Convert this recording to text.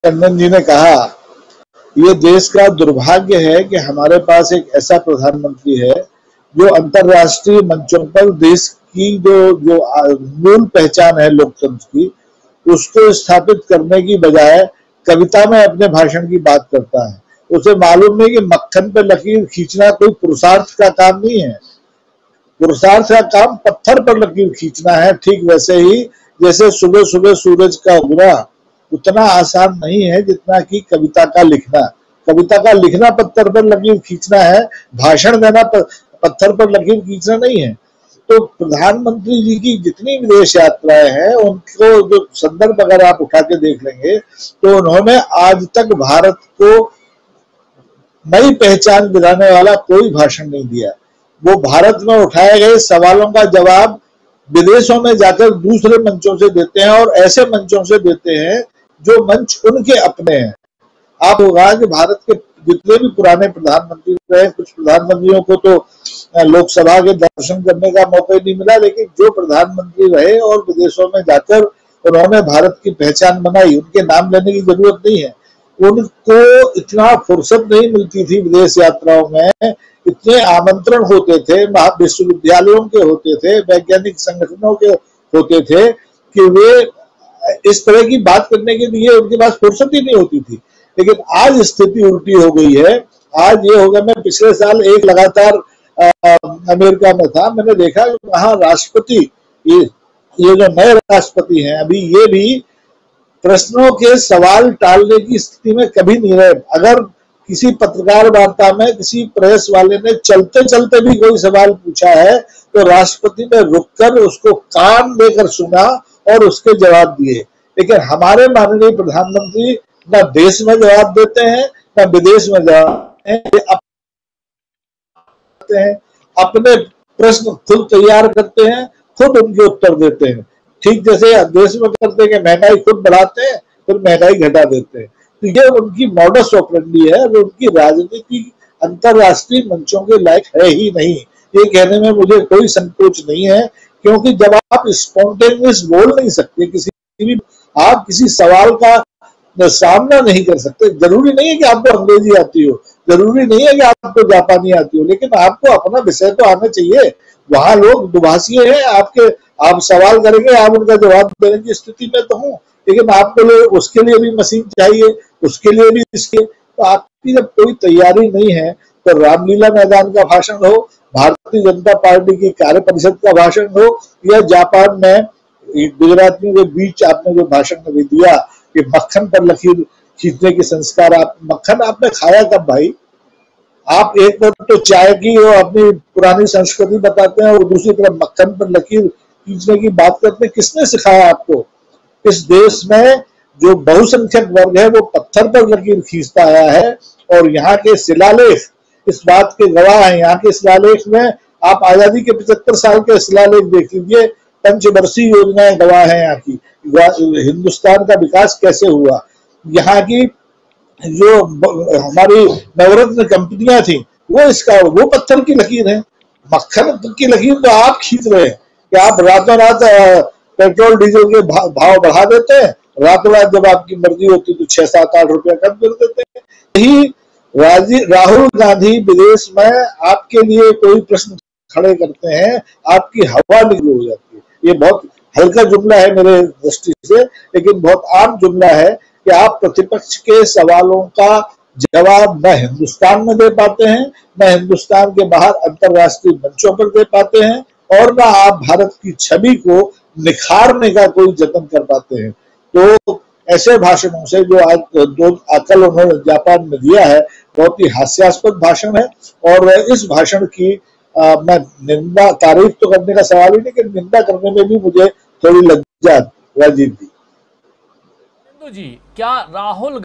टंडन जी ने कहा, ये देश का दुर्भाग्य है कि हमारे पास एक ऐसा प्रधानमंत्री है जो अंतर्राष्ट्रीय मंचों पर देश की जो जो मूल पहचान है लोकतंत्र की, उसको स्थापित करने की बजाय कविता में अपने भाषण की बात करता है। उसे मालूम नहीं कि मक्खन पे लकीर खींचना कोई पुरुषार्थ का काम नहीं है। पुरुषार्थ का काम पत्थर पर लकीर खींचना है। ठीक वैसे ही जैसे सुबह सुबह सूरज का उगना उतना आसान नहीं है जितना कि कविता का लिखना। कविता का लिखना पत्थर पर लकीर खींचना है, भाषण देना पत्थर पर लकीर खींचना नहीं है। तो प्रधानमंत्री जी की जितनी विदेश यात्राएं हैं उनको जो संदर्भ अगर आप उठा के देख लेंगे तो उन्होंने आज तक भारत को नई पहचान दिलाने वाला कोई भाषण नहीं दिया। वो भारत में उठाए गए सवालों का जवाब विदेशों में जाकर दूसरे मंचों से देते हैं और ऐसे मंचों से देते हैं जो मंच उनके अपने हैं। आप होगा कि भारत के जितने भी पुराने प्रधानमंत्री रहे, कुछ प्रधानमंत्रियों को तो लोकसभा के दर्शन करने का मौका ही नहीं मिला, लेकिन जो प्रधानमंत्री रहे और विदेशों में जाकर उन्होंने भारत की पहचान बनाई, उनके नाम लेने की जरूरत नहीं है। उनको इतना फुर्सत नहीं मिलती थी विदेश यात्राओं में, इतने आमंत्रण होते थे, विश्वविद्यालयों के होते थे, वैज्ञानिक संगठनों के होते थे कि वे इस तरह की बात करने के लिए उनके पास फुर्सत ही नहीं होती थी। लेकिन आज स्थिति उल्टी हो गई है। आज ये होगा, मैं पिछले साल एक लगातार अमेरिका में था, मैंने देखा वहां राष्ट्रपति ये जो नए राष्ट्रपति हैं अभी, ये भी प्रश्नों के सवाल टालने की स्थिति में कभी नहीं रहे। अगर किसी पत्रकार वार्ता में किसी प्रेस वाले ने चलते चलते भी कोई सवाल पूछा है तो राष्ट्रपति ने रुककर उसको कान देकर सुना और उसके जवाब दिए। लेकिन हमारे माननीय प्रधानमंत्री न देश में जवाब देते हैं न विदेश में जवाब देते हैं, अपने प्रश्न खुद तैयार करते हैं, खुद उनके उत्तर देते हैं। ठीक जैसे देश में करते हैं कि महंगाई खुद बढ़ाते हैं फिर महंगाई घटा देते हैं। तो ये उनकी मॉडस ऑपरेंडी है और उनकी राजनीति अंतरराष्ट्रीय मंचों के लायक है ही नहीं। ये कहने में मुझे कोई संकोच नहीं है, क्योंकि जब आप स्पॉन्टेनियस बोल नहीं सकते, आप किसी सवाल का सामना नहीं कर सकते। जरूरी नहीं है कि आपको अंग्रेजी आती हो, जरूरी नहीं है कि आपको जापानी आती हो, लेकिन आपको अपना विषय तो आना चाहिए। वहां लोग दुभाषी हैं, आप सवाल करेंगे, आप उनका जवाब देने की स्थिति में तो हूँ, लेकिन आपके लिए उसके लिए भी मशीन चाहिए, उसके लिए भी इसके। तो आपकी जब कोई तैयारी नहीं है तो रामलीला मैदान का भाषण हो, भारतीय जनता पार्टी की कार्य परिषद का भाषण हो, या जापान में गुजरातियों के बीच आपने जो भाषण में दिया कि मक्खन पर लकीर खींचने के संस्कार, आप मक्खन आपने खाया कब भाई? आप एक तरफ तो चाय की और अपनी पुरानी संस्कृति बताते हैं और दूसरी तरफ मक्खन पर लकीर खींचने की बात करते हैं। किसने सिखाया आपको? इस देश में जो बहुसंख्यक वर्ग है वो पत्थर पर लकीर खींचता आया है और यहाँ के शिलालेख इस बात के गवाह हैं। यहाँ के शिलालेख में आप आजादी के 75 साल के शिलालेख देख लीजिए, पंचवर्षीय योजनाएं गवाह हैं यहाँ की, हिंदुस्तान का विकास कैसे हुआ। यहाँ की जो हमारी नवरत्न कंपनियां थी वो पत्थर की लकीर है। मक्खन की लकीर तो आप खींच रहे हैं कि आप रातों रात पेट्रोल डीजल के भाव बढ़ा देते हैं, रातों रात जब आपकी मर्जी होती तो 6, 7, 8 रुपया कम कर देते हैं। यही राहुल गांधी विदेश में आपके लिए कोई प्रश्न खड़े करते हैं, आपकी हवा निकल हो जाती है। ये बहुत हल्का जुमला है मेरे दृष्टि से, लेकिन बहुत आम जुमला है कि आप प्रतिपक्ष के सवालों का जवाब न हिंदुस्तान में दे पाते हैं, न हिंदुस्तान के बाहर अंतरराष्ट्रीय मंचों पर दे पाते हैं, और न आप भारत की छवि को निखारने का कोई जतन कर पाते हैं। तो ऐसे भाषणों से जो आज दो कल उन्होंने जापान में दिया है, बहुत ही हास्यास्पद भाषण है। और इस भाषण की मैं निंदा, तारीफ तो करने का सवाल ही नहीं, कि निंदा करने में भी मुझे थोड़ी लज्जा, राजीव जी। क्या राहुल